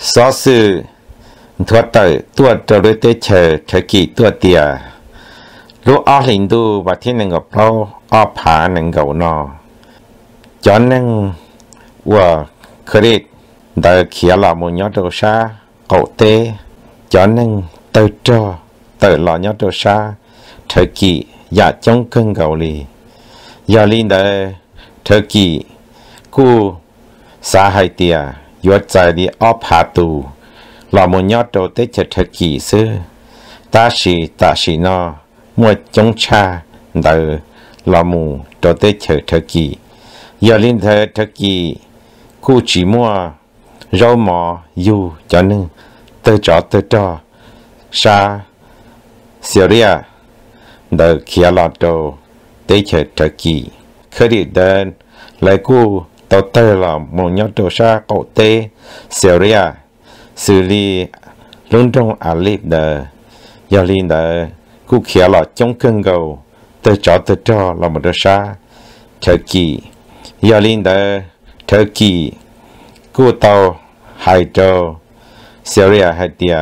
xóa sự thoát tới tua trở đối tế chờ thời kỳ tua tìa lúc ở hình tu và thiên năng ngọc lâu ở phá năng gầu nọ cho nên và khởi đi đời kia là một nhóm đồ xa cậu tế cho nên từ cho từ là nhóm đồ xa thời kỳ giả trong cơn gầu lì giờ linh đời thời kỳ cu xã hai tia yuột dài đi ở phá tù là một nhóm đồ tế cho thời kỳ xưa ta sĩ nó mua chống cha đời là một đồ tế cho thời kỳ giờ linh thời kỳ cu chỉ mua rau mò du cho nên từ cho sa Syria đời kia là đồ tế chờ thời kỳ khởi đi đến lại cu tàu tơ là một nhóm đồ sa cậu tế Syria xử lý luôn trong Alip đời giờ linh đời cu kia là trong cơn gầu từ cho là một đồ sa thời kỳ giờ linh đời thời kỳ cu tàu hai châu Syria hai tia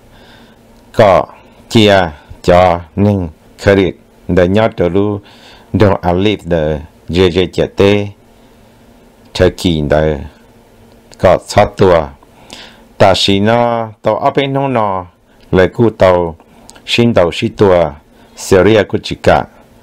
có chia cho nên khởi đi để nhớ từ lu trong Alip đời dễ tê thời kỳ đời có sát tua ta chỉ nó tàu ở bên nông nọ lại cu tàu xin tàu sĩ tua Syria cu chỉ cả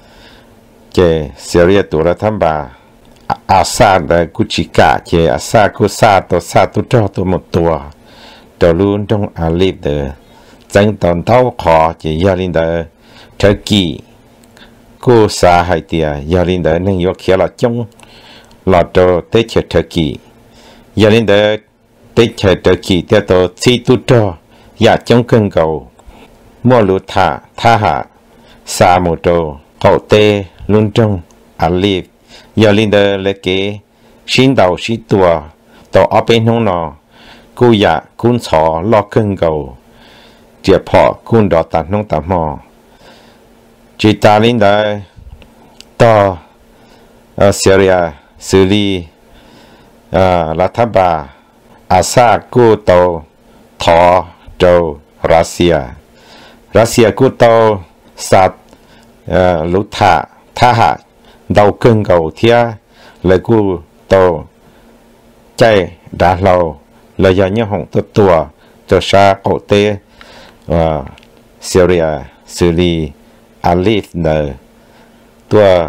cái Syria tua ra tham bà asa đời cu chỉ cả cái asa cu sa tu cho tu một tua tàu luôn trong Alip đời danh tòn tàu khó chỉ gia đình đời thời kỳ cô sa hai tia gia đình đời nên yêu kia là trong là đồ tết chờ thời kỳ gia đình đời tết chờ thời kỳ theo tổ chi tu cho ya trong cơn cầu mua lúa thả hạ sa một đồ hậu tê luôn trong Alip gia đình đời lấy kế xin đầu sĩ tua tổ ở bên hông nọ cô ya cũng xỏ lo cơn cầu chỉ họ cũng đỏ tạt nông tạt mò chỉ ta lên đây to Syria xử lý là tháp bà asa cô tàu thọ châu Russia cô tàu sát lũ tha hạ đầu cơn cầu thia lại cô tàu chạy đã lâu là do những hồng tua cho xa cổ tê Syria xử lý Alip nờ tua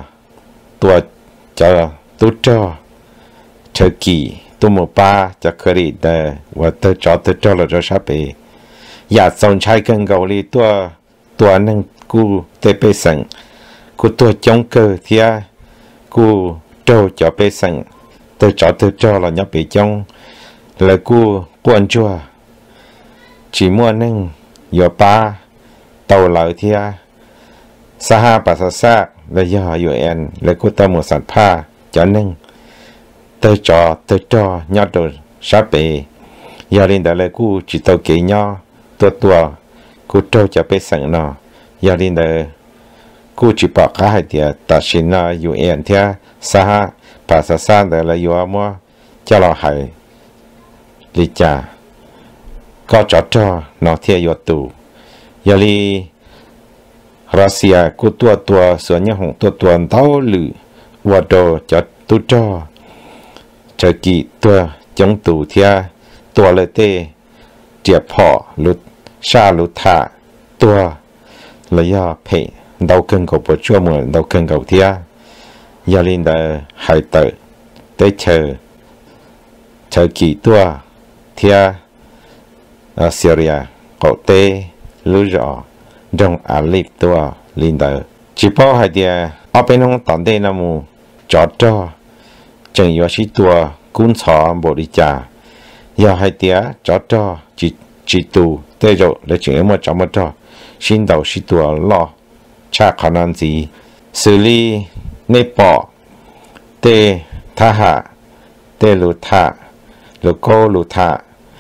cho tu cho thời kỳ tu một ba cho khởi đi nờ và tu cho là cho sắp bị giả sống trái cơn gầu đi tua nâng cu tê bê sẵn cu tua chống cơ thia cu trâu cho bê sẵn tu cho là nhấp bị chống là cu quan chua chỉ mua nâng giờ ba tàu lợi thia sa ha bà sa là do UN là cô ta một sản pha cho nên tôi cho nhau đồ sắp bị giờ lên đây là cô chỉ tàu kỹ nhau tua cô trâu cho bé sẵn nọ giờ lên đây cô chỉ bỏ cả hai tia ta xin là UN thia sa ha bà sa đây là do mua cho nó hay lý trả có cho nó thia yo tù giờ li Russia cô tua số nhà hồng tua tao lử và đồ cho tu cho thời kỳ tua chống tù thia tua lệ tê triệp họ lụt sa lụt thả tua là do phải đau cơn cầu bớt chua mượn đau cơn cầu thia giờ linh đã hai tờ tới chờ thời kỳ tua thia Syria cậu tê lũ rõ trong Alip tua linh đời chỉ bao hai tia ở bên hông tận đây là mù cho chẳng yếu sĩ tua cũng xóa bộ đi trả giờ hai tia cho chỉ tù tê rồi để chuyện mà cho xin đầu sĩ tua lo cha khả năng gì xử lý nê bỏ tê tha hạ tê lụt thả lụt cô lụt thả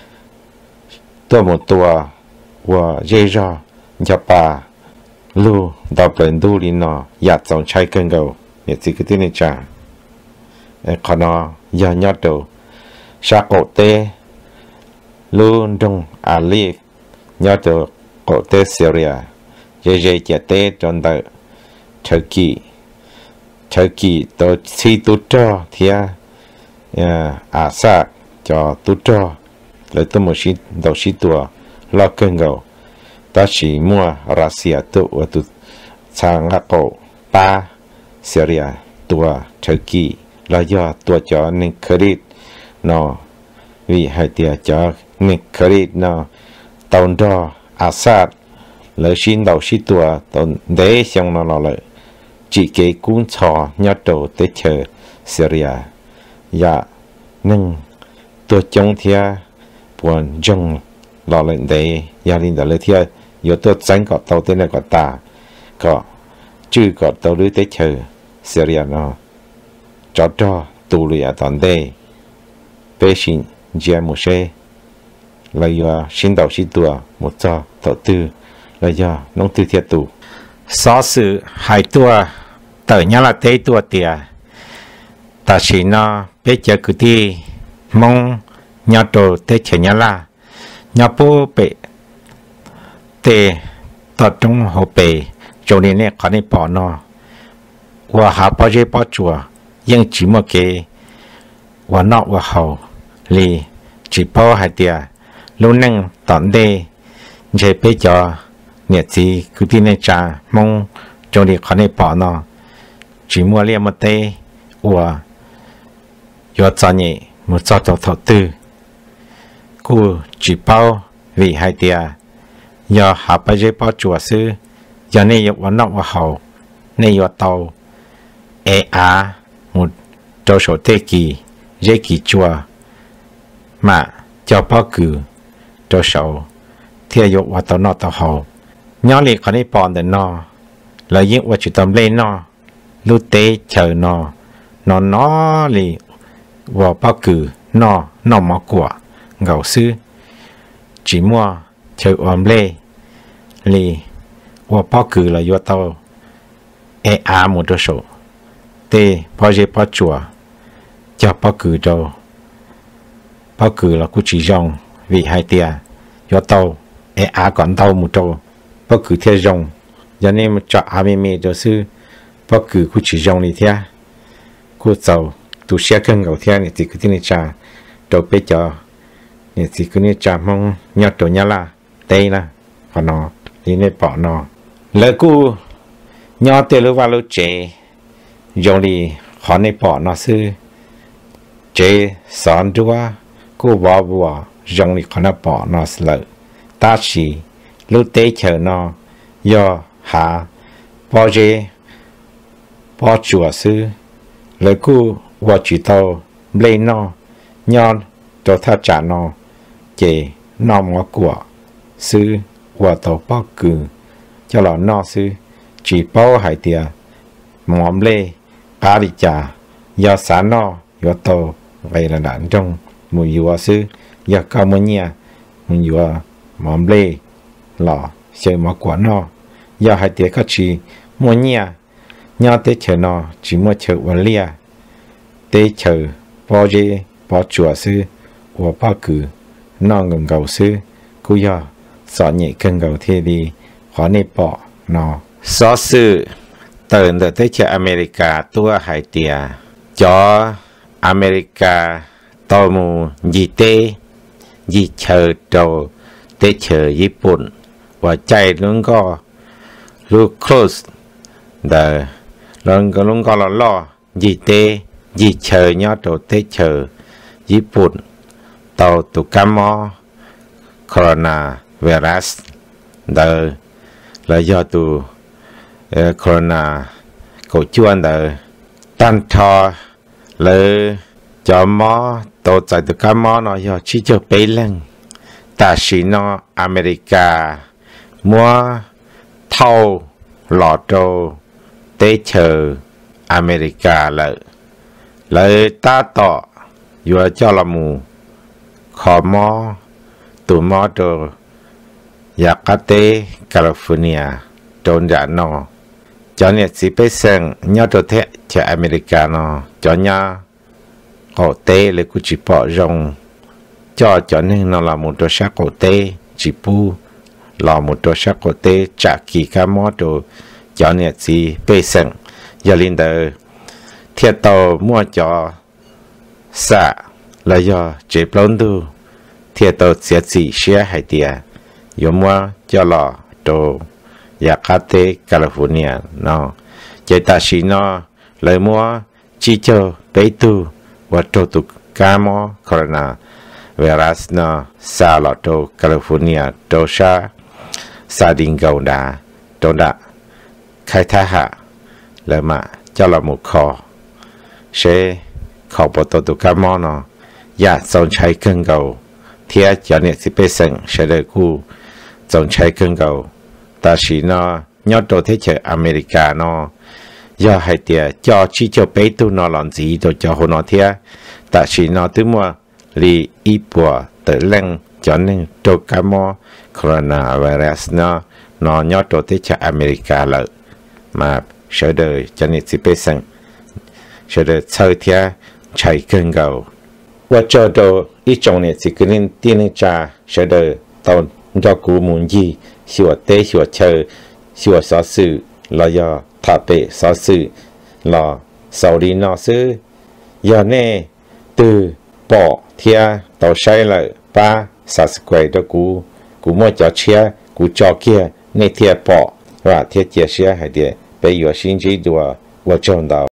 tua một tua và dây ra cho bà lu đọc lên đu đi nọ giặt dòng chai cơn gầu nhiệt gì cái tên này trả còn nó giờ nhớ đầu sa cổ tê luôn trong Ali nhớ được cổ tế Syria dễ chả tế trong đời Turkey tôi si tu cho thì Assad cho tu cho lấy tôi một xí đầu xí tua lo cơn gầu ta chỉ mua Russia tu và tu sang các cổ ba Syria tua Turkey là do tua cho nên credit nó vì hai tia cho nên credit nó tàu đó Assad lấy xin đầu xí tua tàu để xong nó lại chỉ cái cuốn trò nhớ đồ tới chờ Syria dạ nhưng tôi trong thia buồn trong lo lên đấy gia đình đã lấy thia yếu tôi tránh có tàu tên này có ta có chứ có tàu lưới tới chờ Syria nó cho tù lụy ở toàn đây bế xin gia một xe là do xin đầu xin tua một cho tàu tư là do nông tư thiệt tù so sự hai tua tờ nhà là tế tua tìa ta chỉ nó bây giờ cứ đi mong nhà đồ tế chế nhà là nhà bố bệ tế tọt trong hồ bệ cho nên này có nên bỏ nó và hạ bao giờ bỏ chùa nhưng chỉ một cái và nọ và hậu lì chỉ bỏ hai tìa lúc nâng tận đây chế bây giờ nhiệt gì cứ đi này trả mong cho nên có nên bỏ nó chỉ mua liền một tê và do cho nhẹ một cho thọ tư cô chỉ bao vì hai tia do hạ bây giờ bao chùa sư do này có nọ và hậu này có tàu một trâu số tê kỳ dễ kỳ chùa mà cho bao cử trâu số thì có và tàu nọ tàu hậu nhớ liền có nên bỏ đến nọ là những vật chỉ tầm lên nọ lúc tế chờ nó lì và bao cử nó mỏ của gạo sư chỉ mua chờ ôm lê lì và bao cử là do tao một đôi số tê bao giờ bao chùa cho bao cử đâu bao cử là cũng chỉ dòng vì hai tia do tao còn tao một trâu bao cử theo dòng cho nên cho mê cho sư bất cứ cô chỉ dùng đi theo cô giàu tu sửa cân gạo theo này thì cứ tin trả đầu bây giờ này thì cứ nên trả mong nhớ đồ nhớ là đây là và nó đi nên bỏ nó lỡ cô nhớ từ lúc vào lúc trẻ dùng đi họ nên bỏ nó sư trẻ sáng chúa cô bỏ dùng đi họ nên bỏ nó lỡ ta chỉ lúc tế chờ nó do hạ bao giờ bỏ chùa sư lấy cô và chỉ tàu lên nó nhon cho thà trả nó chế nó ngõ của sư và tàu bao cử cho là nó sư chỉ bao hải tiệt mỏm lê cá đi trả do sáng nó do tàu vậy là đạn trong mùi dừa sư do cao mới nhia mùi dừa mỏm lê lọ chơi mỏ quả nó do hải tiệt các chị mua nhia nhà tế chờ nó chỉ mua chờ và lia tế chờ bao giờ bao chùa sư và bao cử nó ngừng gầu sư cú giờ sợ nhẹ cân gầu thế đi khó nên bỏ nó so sư tận được tế chờ America tua hải tiệt cho America tàu mù gì tế gì chờ đầu tế chờ Nhật Bản và chạy luôn có lu close the lần có lo gì tê gì chờ nhớ đồ tê chờ Nhật Bản tàu tụ cam mò corona virus đời là do tụ corona cổ chuan đời tan thò lỡ cho mò tàu chạy tụ cam mò nó do chỉ cho bấy lần ta chỉ nó America mua thâu lọ trâu tế chờ America lợi ta tỏ vừa cho là mù khó mò tụ mò trâu Yakate California trốn ra nó cho nên chỉ biết rằng nhớ trâu thế cho America nó cho nhá họ tế lấy cụ chỉ bỏ rong cho nên nó là một trò sắc cổ tế chỉ bu là một trò sắc cổ tế trả kỳ cá mó đồ cho nên gì bê sừng giờ linh đời thiệt tàu mua cho xạ là do chế plon tu thiệt tàu sẽ chỉ xe hay tiệt yo mua cho lò đồ Yakate California nó chế ta xí nó lời mua chỉ cho bê tu và trâu tu cá mó corona virus nó xa lọ trâu California trâu sa đình gầu đá trâu đá khai thác hạ lời mà cho là một kho sẽ kho bộ trâu tu cá mó nó ya xong chạy cân gầu thiệt cho nên sẽ bê sừng sẽ đời cu xong chạy cân gầu ta chỉ nó nhớ đồ thế giới America nó do hai tiệt cho chỉ cho bé tu nó làm gì đồ cho họ nó thiệt ta chỉ nó thứ mua li ít bùa tự lăng cho nên đồ cá mò coronavirus nó nhớ đồ thế giới America lợi mà sợ đời cho nên chỉ bé sang sợ đời chơi thiệt chạy cơn gầu và cho đồ ít trong này chỉ cứ nên tiên trả sợ đời tao cho cú muốn gì xua tế xua chơi xua xóa sự là do thả bể xóa sự là sau đi nó sư giờ nè từ bỏ thia tàu say lại ba sát quay đó cú mua cho chia cú cho kia nè thia bỏ và thia chia sẻ hay để bây giờ xin chỉ đùa và trồng đào